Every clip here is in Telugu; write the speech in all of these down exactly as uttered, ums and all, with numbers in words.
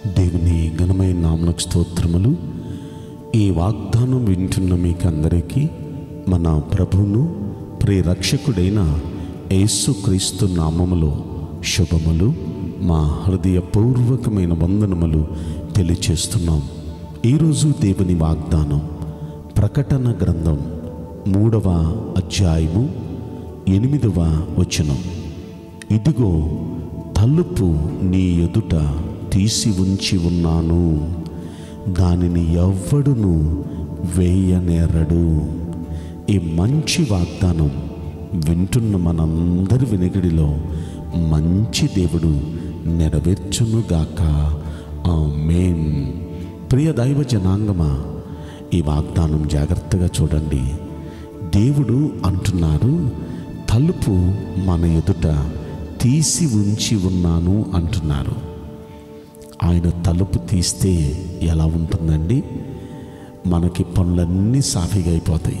దేవుని ఘనమైన నామమునకు స్తోత్రములు. ఈ వాగ్దానం వింటున్న మీకందరికీ మన ప్రభువును ప్రియరక్షకుడైన యేసుక్రీస్తు నామములో శుభములు, మా హృదయపూర్వకమైన వందనములు తెలియచేస్తున్నాం. ఈరోజు దేవుని వాగ్దానం ప్రకటన గ్రంథం మూడవ అధ్యాయము ఎనిమిదవ వచనం. ఇదిగో తలుపు నీ ఎదుట తీసి ఉంచి ఉన్నాను, దానిని ఎవ్వడును వేయనేరడు. ఈ మంచి వాగ్దానం వింటున్న మనందరి వినికిడిలో మంచి దేవుడు నెరవేర్చునుగాక. ఆమేన్. ప్రియ దైవ జనాంగమా, ఈ వాగ్దానం జాగ్రత్తగా చూడండి. దేవుడు అంటున్నారు, తలుపు మన ఎదుట తీసి ఉంచి ఉన్నాను అంటున్నారు. ఆయన తలుపు తీస్తే ఎలా ఉంటుందండి? మనకి పనులన్నీ సాఫీగా అయిపోతాయి.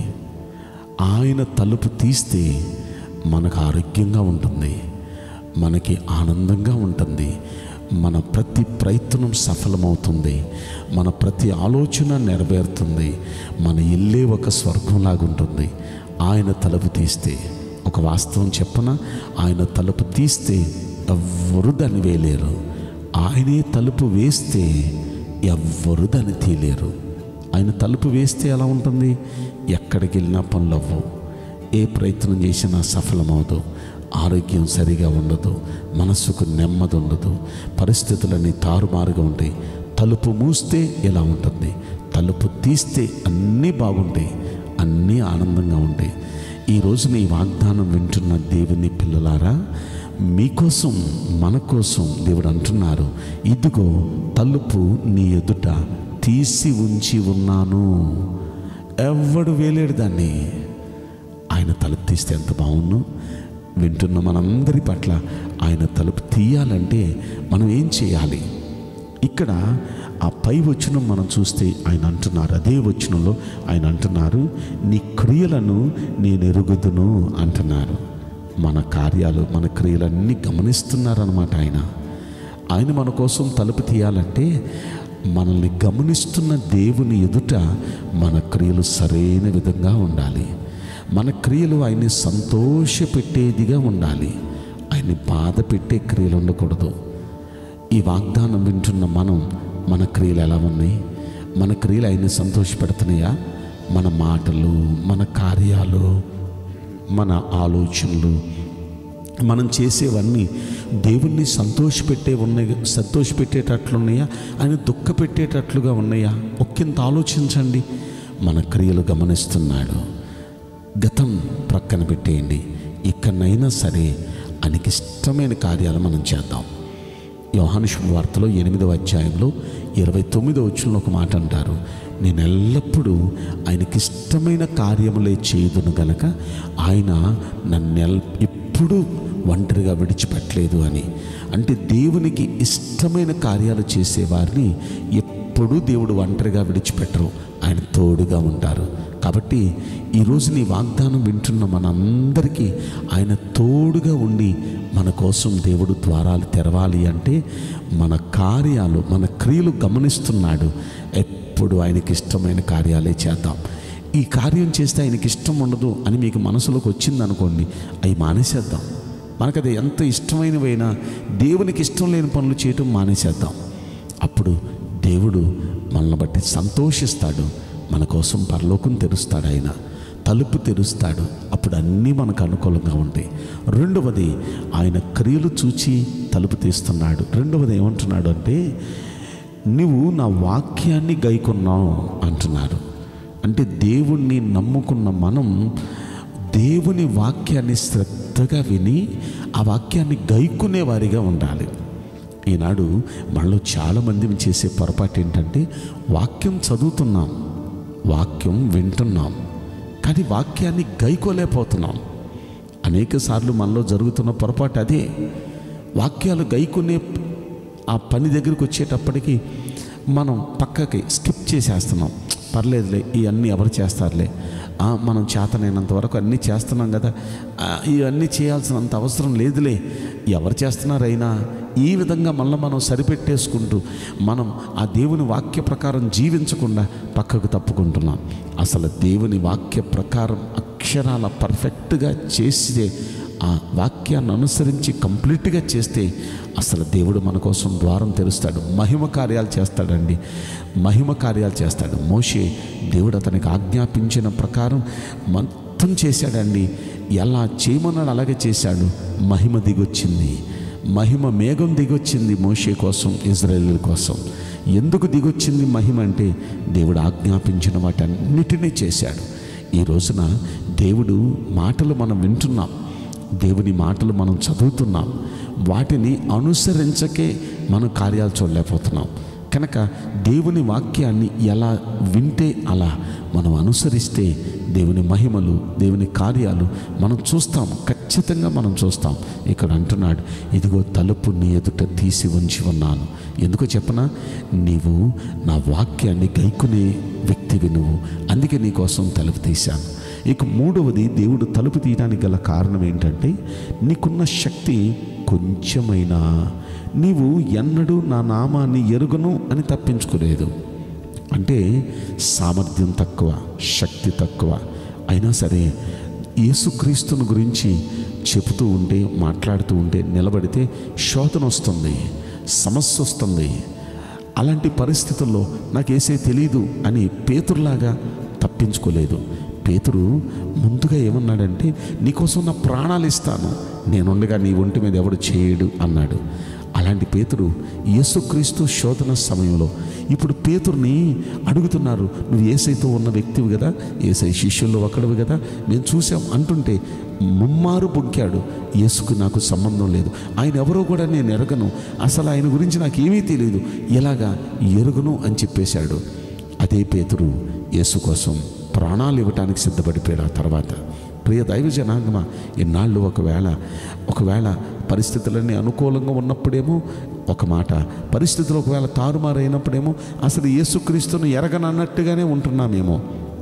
ఆయన తలుపు తీస్తే మనకు ఆరోగ్యంగా ఉంటుంది, మనకి ఆనందంగా ఉంటుంది, మన ప్రతి ప్రయత్నం సఫలమవుతుంది, మన ప్రతి ఆలోచన నెరవేరుతుంది, మన ఇల్లే ఒక స్వర్గంలాగా ఉంటుంది. ఆయన తలుపు తీస్తే, ఒక వాస్తవం చెప్పన, ఆయన తలుపు తీస్తే ఎవ్వరూ దాన్ని వేయలేరు. ఆయనే తలుపు వేస్తే ఎవ్వరూ దాన్ని తీయలేరు. ఆయన తలుపు వేస్తే ఎలా ఉంటుంది? ఎక్కడికి వెళ్ళినా పనులు అవ్వవు, ఏ ప్రయత్నం చేసినా సఫలమవదు, ఆరోగ్యం సరిగా ఉండదు, మనసుకు నెమ్మది ఉండదు, పరిస్థితులన్నీ తారుమారుగా ఉంటాయి. తలుపు మూస్తే ఎలా ఉంటుంది? తలుపు తీస్తే అన్నీ బాగుంటాయి, అన్నీ ఆనందంగా ఉంటాయి. ఈరోజు నీ వాగ్దానం వింటున్న దేవుని పిల్లలారా, మీకోసం మన కోసం దేవుడు అంటున్నారు, ఇదిగో తలుపు నీ ఎదుట తీసి ఉంచి ఉన్నాను. ఎవడు వేలేడు దాన్ని. ఆయన తలుపు తీస్తే ఎంత బాగుండు. వింటున్న మనందరి పట్ల ఆయన తలుపు తీయాలంటే మనం ఏం చేయాలి? ఇక్కడ ఆ పై వచనం మనం చూస్తే ఆయన అంటున్నారు, అదే వచనంలో ఆయన అంటున్నారు, నీ క్రియలను నేను ఎరుగుదును అంటున్నారు. మన కార్యాలు, మన క్రియలన్నీ గమనిస్తున్నారన్నమాట. ఆయన ఆయన మన కోసం తలుపు తీయాలంటే మనల్ని గమనిస్తున్న దేవుని ఎదుట మన క్రియలు సరైన విధంగా ఉండాలి. మన క్రియలు ఆయన్ని సంతోషపెట్టేదిగా ఉండాలి. ఆయన్ని బాధ పెట్టే క్రియలు ఉండకూడదు. ఈ వాగ్దానం వింటున్న మనం, మన క్రియలు ఎలా ఉన్నాయి? మన క్రియలు ఆయన్ని సంతోషపెడుతున్నాయా? మన మాటలు, మన కార్యాలు, మన ఆలోచనలు, మనం చేసేవన్నీ దేవుణ్ణి సంతోషపెట్టే ఉన్నాయి, సంతోషపెట్టేటట్లున్నాయా? ఆయన దుఃఖ పెట్టేటట్లుగా ఉన్నాయా? ఒక్కింత ఆలోచించండి. మన క్రియలు గమనిస్తున్నాడు. గతం ప్రక్కన పెట్టేయండి. ఇక్కడనైనా సరే ఆయనకి ఇష్టమైన కార్యాలు మనం చేద్దాం. యోహాను శుభవార్తలో ఎనిమిదవ అధ్యాయంలో ఇరవై తొమ్మిదవ వచనంలో ఒక మాట అంటారు, నేను ఎల్లప్పుడూ ఆయనకి ఇష్టమైన కార్యములే చేయుదును గనక ఆయన నన్ను ఎప్పుడూ ఒంటరిగా విడిచిపెట్టలేదు అని. అంటే దేవునికి ఇష్టమైన కార్యాలు చేసేవారిని ఎప్పుడూ దేవుడు ఒంటరిగా విడిచిపెట్టరు, ఆయన తోడుగా ఉంటారు. కాబట్టి ఈరోజు నీ వాగ్దానం వింటున్న మనందరికీ ఆయన తోడుగా ఉండి మన కోసం దేవుడు ద్వారాలు తెరవాలి అంటే మన కార్యాలు, మన క్రియలు గమనిస్తున్నాడు. ఎప్పుడు ఆయనకి ఇష్టమైన కార్యాలే చేద్దాం. ఈ కార్యం చేస్తే ఆయనకి ఇష్టం ఉండదు అని మీకు మనసులోకి వచ్చిందనుకోండి, అవి మానేసేద్దాం. మనకు అది ఎంత ఇష్టమైనవైనా దేవునికి ఇష్టం లేని పనులు చేయటం మానేసేద్దాం. అప్పుడు దేవుడు మనల్ని బట్టి సంతోషిస్తాడు. మన కోసం పరలోకం తెరుస్తాడు, ఆయన తలుపు తెరుస్తాడు. అప్పుడు అన్నీ మనకు అనుకూలంగా ఉంటాయి. రెండవది, ఆయన క్రియలు చూచి తలుపు తీస్తున్నాడు. రెండవది ఏమంటున్నాడు అంటే, నువ్వు నా వాక్యాన్ని గైకొన్నావు అంటున్నారు. అంటే దేవుణ్ణి నమ్ముకున్న మనం దేవుని వాక్యాన్ని శ్రద్ధగా విని ఆ వాక్యాన్ని గైకునే వారిగా ఉండాలి. ఈనాడు మనలో చాలామంది చేసే పొరపాటు ఏంటంటే, వాక్యం చదువుతున్నాం, వాక్యం వింటున్నాం, కానీ వాక్యాన్ని గైకోలేకపోతున్నాం. అనేక సార్లు మనలో జరుగుతున్న పొరపాటు అదే. వాక్యాలు గైకునే ఆ పని దగ్గరికి వచ్చేటప్పటికి మనం పక్కకి స్కిప్ చేసేస్తున్నాం. పర్లేదులే, ఇవన్నీ ఎవరు చేస్తారులే, మనం చేతనైనంత వరకు అన్నీ చేస్తున్నాం కదా, ఇవన్నీ చేయాల్సినంత అవసరం లేదులే, ఎవరు చేస్తున్నారైనా ఈ విధంగా మళ్ళీ మనం సరిపెట్టేసుకుంటూ మనం ఆ దేవుని వాక్య ప్రకారం జీవించకుండా పక్కకు తప్పుకుంటున్నాం. అసలు దేవుని వాక్య ప్రకారం అక్షరాల పర్ఫెక్ట్గా చేస్తే, ఆ వాక్యాన్ని అనుసరించి కంప్లీట్గా చేస్తే అసలు దేవుడు మన కోసం ద్వారం తెరుస్తాడు, మహిమ కార్యాలు చేస్తాడండి. మహిమ కార్యాలు చేస్తాడు. మోషే దేవుడు అతనికి ఆజ్ఞాపించిన ప్రకారం మొత్తం చేశాడండి. ఎలా చేయమన్నాడు అలాగే చేశాడు. మహిమ దిగొచ్చింది, మహిమ మేఘం దిగొచ్చింది మోషే కోసం, ఇజ్రాయేలు కోసం. ఎందుకు దిగొచ్చింది మహిమ అంటే దేవుడు ఆజ్ఞాపించిన వాటన్నిటినీ చేశాడు. ఈ రోజున దేవుడు మాటలు మనం వింటున్నాం, దేవుని మాటలు మనం చదువుతున్నాం, వాటిని అనుసరించకే మనం కార్యాలు చూడలేకపోతున్నాం. కనుక దేవుని వాక్యాన్ని ఎలా వింటే అలా మనం అనుసరిస్తే దేవుని మహిమలు, దేవుని కార్యాలు మనం చూస్తాం, ఖచ్చితంగా మనం చూస్తాం. ఇక్కడ అంటున్నాడు, ఇదిగో తలుపు నీ ఎదుట తీసి ఉంచి ఉన్నాను. ఎందుకో చెప్పనా, నీవు నా వాక్యాన్ని గైకునే వ్యక్తివి నువ్వు, అందుకే నీ కోసం తలుపు తీశాను. ఇక మూడవది, దేవుడు తలుపు తీయడానికి గల కారణం ఏంటంటే, నీకున్న శక్తి కొంచెమైనా నీవు ఎన్నడూ నా నామాన్ని ఎరుగను అని తప్పించుకోలేదు. అంటే సామర్థ్యం తక్కువ, శక్తి తక్కువ, అయినా సరే యేసుక్రీస్తుని గురించి చెబుతూ ఉంటే, మాట్లాడుతూ ఉంటే, నిలబడితే శోధన వస్తుంది, సమస్య వస్తుంది. అలాంటి పరిస్థితుల్లో నాకు యేసే తెలీదు అని పేతురులాగా తప్పించుకోలేదు. పేతురు ముందుగా ఏమన్నాడంటే, నీకోసం నా ప్రాణాలు ఇస్తాను, నేనుండగా నీ ఒంటి మీద ఎవడు చేయడు అన్నాడు. అలాంటి పేతురు యేసుక్రీస్తు శోధన సమయంలో ఇప్పుడు పేతురుని అడుగుతున్నారు, నువ్వు యేసైతో ఉన్న వ్యక్తివి కదా, యేసై శిష్యుల్లో ఒకడివి కదా, మేము చూసాం అంటుంటే ముమ్మారు బొంకాడు. యేసుకు నాకు సంబంధం లేదు, ఆయన ఎవరో కూడా నేను ఎరగను, అసలు ఆయన గురించి నాకు ఏమీ తెలియదు, ఇలాగా ఎరుగను అని చెప్పేశాడు. అదే పేతురు యేసు కోసం ప్రాణాలు ఇవ్వటానికి సిద్ధపడిపోయాడు. ఆ తర్వాత ప్రియ దైవ జనాంగమా, ఇన్నాళ్ళు ఒకవేళ ఒకవేళ పరిస్థితులన్నీ అనుకూలంగా ఉన్నప్పుడేమో ఒక మాట, పరిస్థితులు ఒకవేళ తారుమారైనప్పుడేమో అసలు యేసుక్రీస్తును ఎరగనన్నట్టుగానే ఉంటున్నామేమో.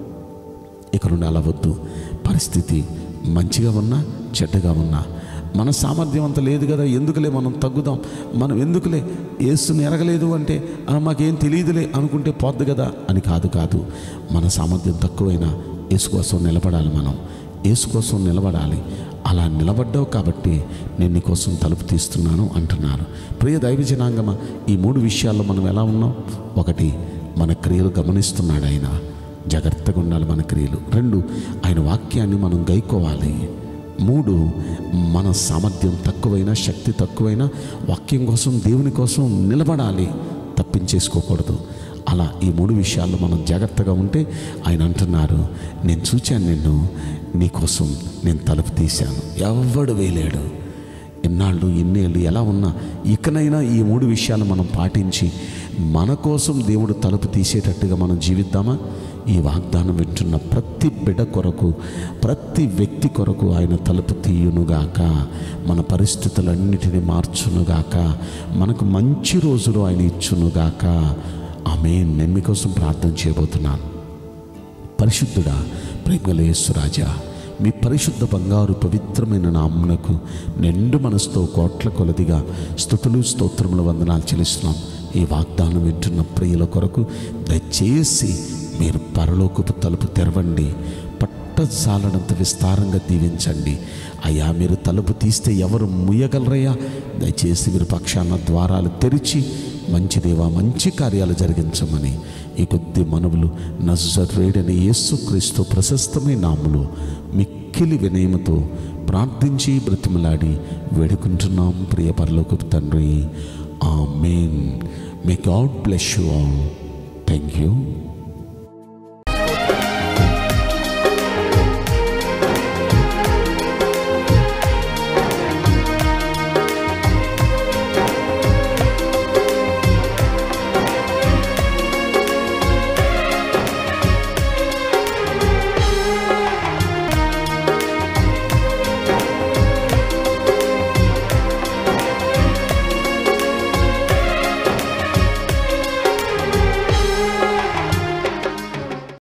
ఇక నుండి అలా వద్దు. పరిస్థితి మంచిగా ఉన్నా చెడ్డగా ఉన్నా, మన సామర్థ్యం అంత లేదు కదా, ఎందుకులే మనం తగ్గుదాం, మనం ఎందుకులే యేసుని ఎరగలేదు అంటే మాకేం తెలియదులే అనుకుంటే పోద్దు కదా అని కాదు కాదు మన సామర్థ్యం తక్కువైనా యేసు కోసం నిలబడాలి. మనం యేసు కోసం నిలబడాలి. అలా నిలబడ్డావు కాబట్టి నేను నీ కోసం తలుపు తీస్తున్నాను అంటున్నారు. ప్రియ దైవ జనాంగమా, ఈ మూడు విషయాల్లో మనం ఎలా ఉన్నాం? ఒకటి, మన క్రియలు గమనిస్తున్నాడు ఆయన, జాగ్రత్తగా ఉండాలి మన క్రియలు. రెండు, ఆయన వాక్యాన్ని మనం గైకోవాలి. మూడు, మన సామర్థ్యం తక్కువైనా శక్తి తక్కువైనా వాక్యం కోసం దేవుని కోసం నిలబడాలి, తప్పించేసుకోకూడదు. అలా ఈ మూడు విషయాల్లో మనం జాగ్రత్తగా ఉంటే ఆయన అంటున్నారు, నేను చూచాను నిన్ను, నీకోసం నేను తలుపు తీశాను, ఎవడు వేయలేడు. ఎన్నాళ్ళు ఎన్నేళ్ళు ఎలా ఉన్నా ఇకనైనా ఈ మూడు విషయాలు మనం పాటించి మన కోసం దేవుడు తలుపు తీసేటట్టుగా మనం జీవిద్దామా? ఈ వాగ్దానం వింటున్న ప్రతి బిడ్డ కొరకు, ప్రతి వ్యక్తి కొరకు ఆయన తలుపు తీయునుగాక, మన పరిస్థితులన్నిటినీ మార్చునుగాక, మనకు మంచి రోజులు ఆయన ఇచ్చునుగాక. ఆమేన్. నేను మీకోసం ప్రార్థన చేయబోతున్నాను. పరిశుద్ధుడా, ప్రేమగల యేసు రాజా, మీ పరిశుద్ధ బంగారు పవిత్రమైన నామమునకు నిండు మనసుతో కోట్ల కొలదిగా స్తుతులు స్తోత్రములు వందనాలు చెల్లిస్తున్నాం. ఈ వాగ్దానం వింటున్న ప్రియుల కొరకు దయచేసి మీరు పరలోకపు తలుపు తెరవండి, పట్టజాలనంత విస్తారంగా దీవించండి. అయ్యా, మీరు తలుపు తీస్తే ఎవరు ముయ్యగలరయ్యా? దయచేసి మీరు పక్షాన ద్వారాలు తెరిచి మంచి దేవా మంచి కార్యాలు జరిగించమని ఈ కొద్ది మనవులు నజరేయుడైన యేసుక్రీస్తు ప్రశస్తమైన నామములో మిక్కిలి వినయముతో ప్రార్థించి బ్రతిమలాడి వేడుకుంటున్నాం ప్రియ పరలోకపు తండ్రి. ఆమేన్. May God bless you all. Thank you.